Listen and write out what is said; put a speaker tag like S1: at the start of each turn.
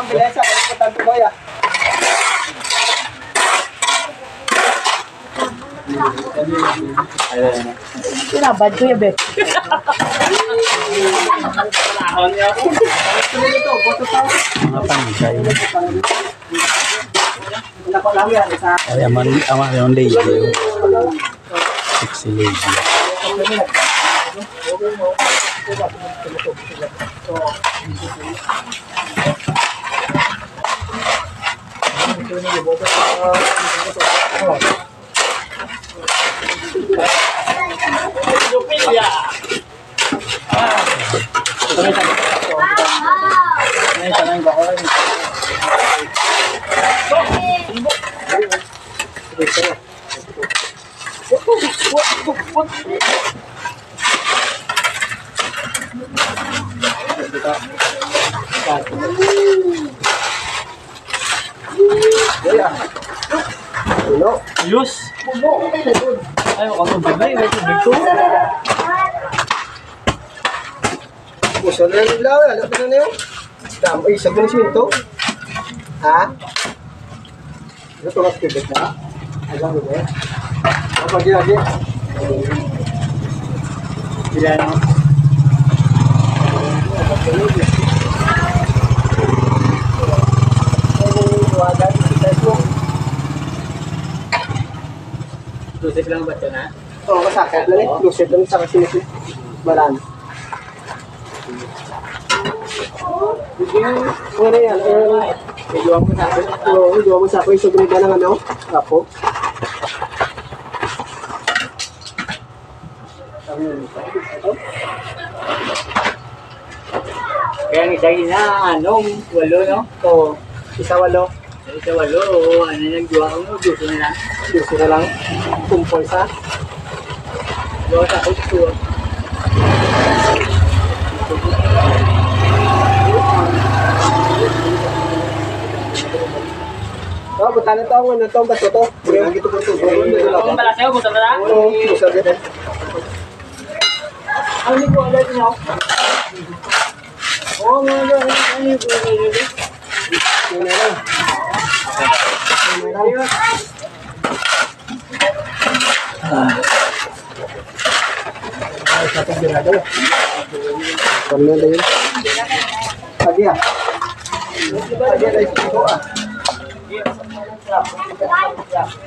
S1: ang bilesa. Kalimutan ko ya.
S2: Sinabad ko yung bet.
S3: Mga pansay.
S1: Nako lang yan. Isa.
S3: Ay, ama yung lady. Sexy lady.
S1: Hello.
S3: Ayos! Ay, makatubig na yun. Tubig to.
S1: Puso na yung ilaw. Alam mo na yun. Ay, isang mo na siminto. Ha? Ito tumas tubig na. Alam mo ba yan? Apa dia lagi? Bila no.
S3: Lusip lang ba ito na?
S1: Oo, masakit lang eh. Lusip lang sa kasinip. Balan. Ano yan? Ijuwa mo sa akin. Oo, ijuwa mo sa akin. Sobrang ka ng ano? Apo.
S3: Kaya ang isa na, walo, no?
S1: Oo. Isa walo.
S3: Isa walo, ano nagduwa ko mo, gusto na lang.
S1: Gusto na lang. Kumpol sa.
S3: Gawa sa gusto.
S1: Oo, buta na ito. Ano ito? Baso ito. Ang ito po ito.
S3: Kung pala sa'yo, gusto na lang?
S1: Oo, gusto na rin.
S3: Ano ni ko agad niyo? Oo, mga gano'n. Ano yung ko agad?
S1: Yun na lang. Yun na lang. Ay, sa pagdurado. Kami na yun. Pagi ah. Pagi na ito ah.